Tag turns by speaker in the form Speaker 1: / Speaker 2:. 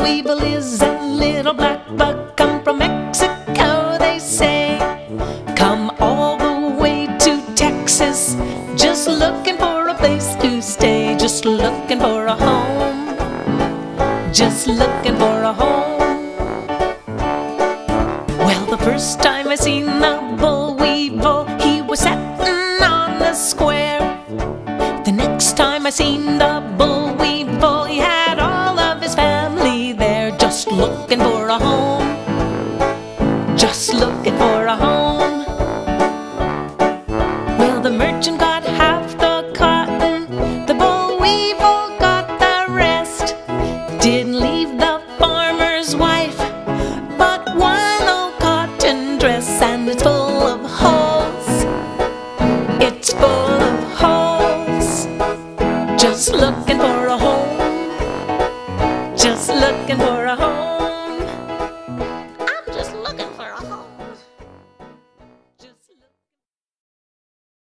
Speaker 1: weevil is a little black bug come from Mexico, they say. Come all the way to Texas, just looking for a place to stay, just looking for a home, just looking for a home. Well, the first time I seen the boll weevil, he was sitting on the square. The next time I seen the boll weevil, he had all of his family there, just looking for a home, just looking for a home. Well, the merchant got half the cotton, the boll weevil got the rest. Didn't leave the farmer's wife but one old cotton dress, and it's full of holes, it's full of holes. Just looking for a home, just looking for a home.